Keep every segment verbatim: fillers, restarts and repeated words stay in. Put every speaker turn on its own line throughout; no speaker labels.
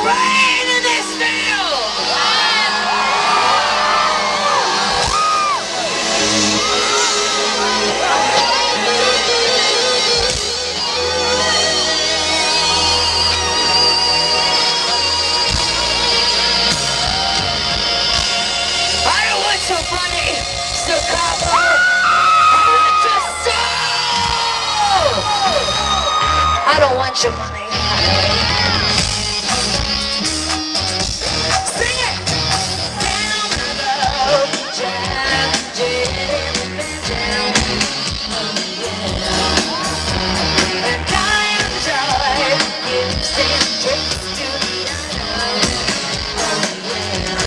rain in this field! I don't want your money, staccato. I want your soul. I don't want your money. Sing it. Down below, jam, jam, jam. Oh yeah. And I enjoy using tricks to the island. Oh yeah.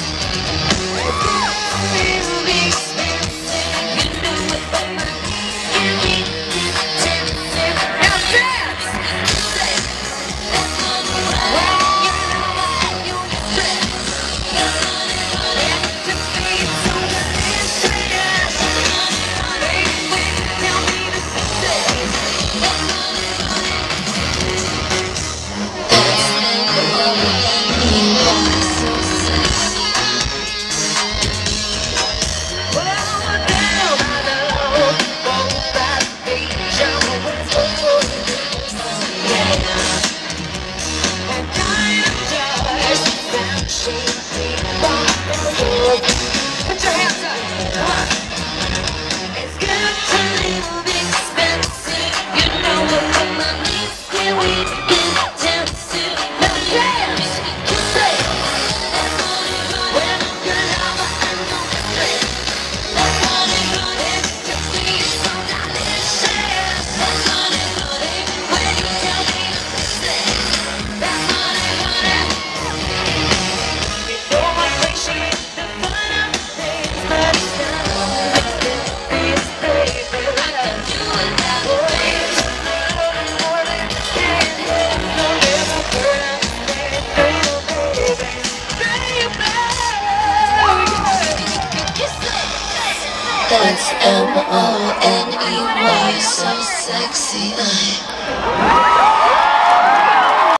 Put your hands up. Come on. It's good to live expensive. You know what the money's here we get intensive. Now dance. You say that's money good. When you're lover and no stress. That's money good. It just feels so delicious. That's money good. When you tell me to say that's money good. You know I appreciate the fun of things, but it's not it's baby. I can do it that way. More than you can. No never burn out, baby, baby, baby. You say
That's M O N E Y, so sexy.